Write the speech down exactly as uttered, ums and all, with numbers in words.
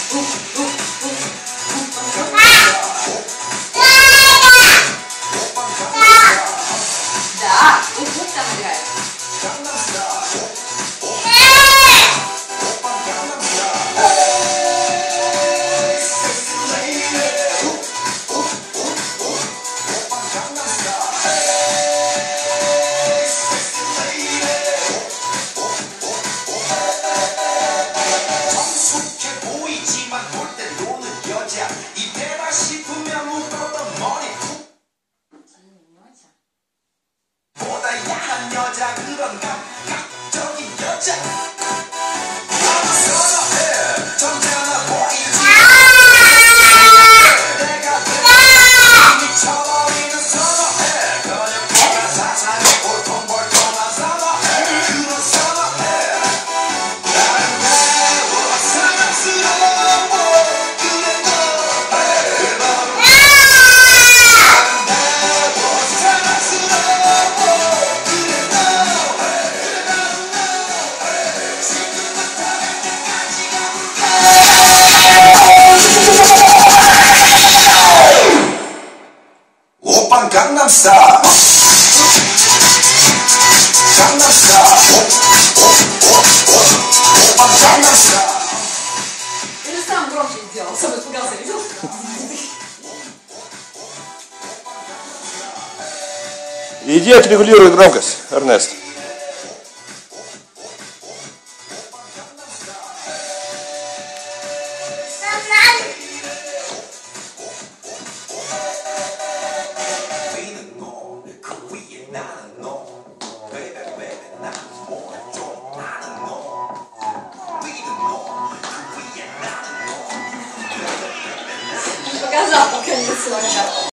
Да, вот вот там играет. 여자 그런 감각적인 여자 선어해 점잖아 보이지 내가 미쳐버리는 선어해 그녀가 사상에 볼통볼통한 선어해 그런 선어해 아름다워 사랑스러워 그래 너해 아름다워 사랑스러워 오빤 강남스타일 강남스타일 오빤 강남스타일 Или сам громче сделал, сам испугался, видел? Иди отрегулируй громкость, Эрнест. Показал, пока не слышал.